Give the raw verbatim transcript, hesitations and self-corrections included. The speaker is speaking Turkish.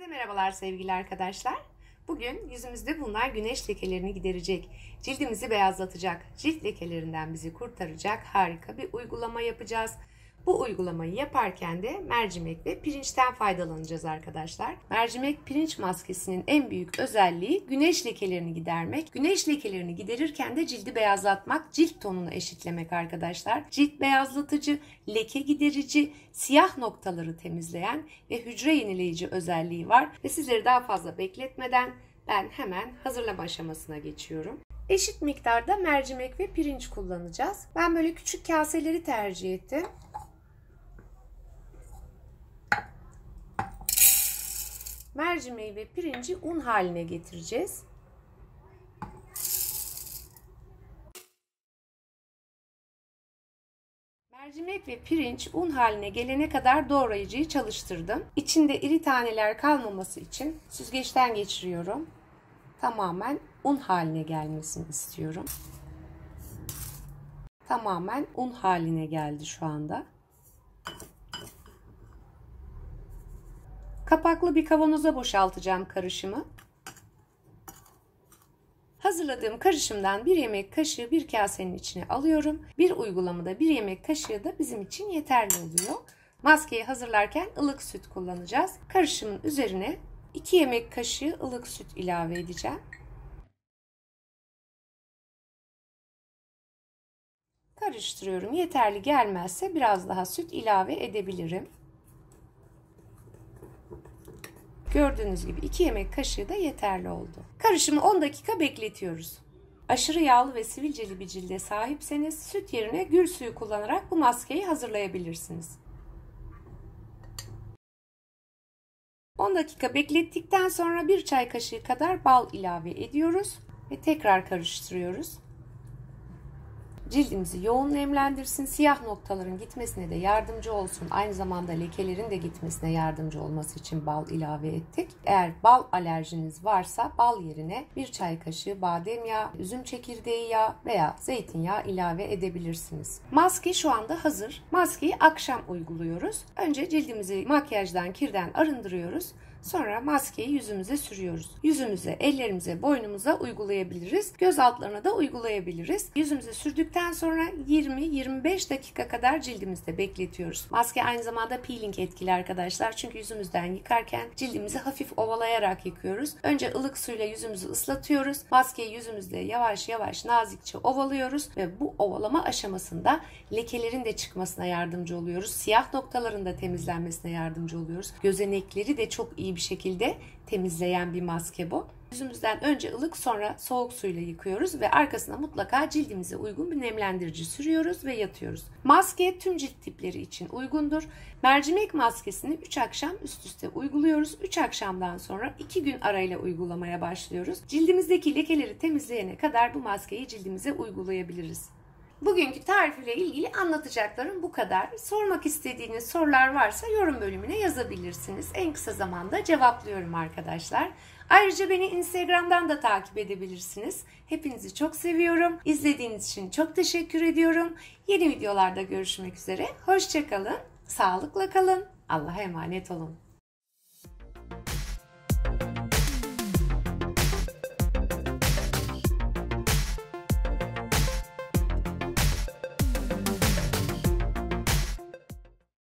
Hepinize merhabalar sevgili arkadaşlar. Bugün yüzümüzde bulunan güneş lekelerini giderecek, cildimizi beyazlatacak, cilt lekelerinden bizi kurtaracak harika bir uygulama yapacağız. Bu uygulamayı yaparken de mercimek ve pirinçten faydalanacağız arkadaşlar. Mercimek pirinç maskesinin en büyük özelliği güneş lekelerini gidermek. Güneş lekelerini giderirken de cildi beyazlatmak, cilt tonunu eşitlemek arkadaşlar. Cilt beyazlatıcı, leke giderici, siyah noktaları temizleyen ve hücre yenileyici özelliği var. Ve sizleri daha fazla bekletmeden ben hemen hazırlama aşamasına geçiyorum. Eşit miktarda mercimek ve pirinç kullanacağız. Ben böyle küçük kaseleri tercih ettim. Mercimeği ve pirinci un haline getireceğiz. Mercimek ve pirinç un haline gelene kadar doğrayıcıyı çalıştırdım. İçinde iri taneler kalmaması için süzgeçten geçiriyorum. Tamamen un haline gelmesini istiyorum. Tamamen un haline geldi şu anda. Kapaklı bir kavanoza boşaltacağım karışımı. Hazırladığım karışımdan bir yemek kaşığı bir kasenin içine alıyorum. Bir uygulamada bir yemek kaşığı da bizim için yeterli oluyor. Maskeyi hazırlarken ılık süt kullanacağız. Karışımın üzerine iki yemek kaşığı ılık süt ilave edeceğim. Karıştırıyorum. Yeterli gelmezse biraz daha süt ilave edebilirim. Gördüğünüz gibi iki yemek kaşığı da yeterli oldu. Karışımı on dakika bekletiyoruz. Aşırı yağlı ve sivilceli bir cilde sahipseniz süt yerine gül suyu kullanarak bu maskeyi hazırlayabilirsiniz. on dakika beklettikten sonra bir çay kaşığı kadar bal ilave ediyoruz ve tekrar karıştırıyoruz. Cildimizi yoğun nemlendirsin, siyah noktaların gitmesine de yardımcı olsun. Aynı zamanda lekelerin de gitmesine yardımcı olması için bal ilave ettik. Eğer bal alerjiniz varsa bal yerine bir çay kaşığı badem yağı, üzüm çekirdeği yağı veya zeytinyağı ilave edebilirsiniz. Maske şu anda hazır. Maskeyi akşam uyguluyoruz. Önce cildimizi makyajdan, kirden arındırıyoruz. Sonra maskeyi yüzümüze sürüyoruz. Yüzümüze, ellerimize, boynumuza uygulayabiliriz. Göz altlarına da uygulayabiliriz. Yüzümüze sürdükten sonra yirmi yirmi beş dakika kadar cildimizde bekletiyoruz. Maske aynı zamanda peeling etkili arkadaşlar. Çünkü yüzümüzden yıkarken cildimizi hafif ovalayarak yıkıyoruz. Önce ılık suyla yüzümüzü ıslatıyoruz. Maskeyi yüzümüzde yavaş yavaş nazikçe ovalıyoruz ve bu ovalama aşamasında lekelerin de çıkmasına yardımcı oluyoruz. Siyah noktaların da temizlenmesine yardımcı oluyoruz. Gözenekleri de çok iyi bir şekilde temizleyen bir maske bu. Yüzümüzden önce ılık sonra soğuk suyla yıkıyoruz ve arkasına mutlaka cildimize uygun bir nemlendirici sürüyoruz ve yatıyoruz. Maske tüm cilt tipleri için uygundur. Mercimek maskesini üç akşam üst üste uyguluyoruz. üç akşamdan sonra iki gün arayla uygulamaya başlıyoruz. Cildimizdeki lekeleri temizleyene kadar bu maskeyi cildimize uygulayabiliriz. Bugünkü tarif ile ilgili anlatacaklarım bu kadar. Sormak istediğiniz sorular varsa yorum bölümüne yazabilirsiniz. En kısa zamanda cevaplıyorum arkadaşlar. Ayrıca beni Instagram'dan da takip edebilirsiniz. Hepinizi çok seviyorum. İzlediğiniz için çok teşekkür ediyorum. Yeni videolarda görüşmek üzere. Hoşça kalın, sağlıkla kalın, Allah'a emanet olun.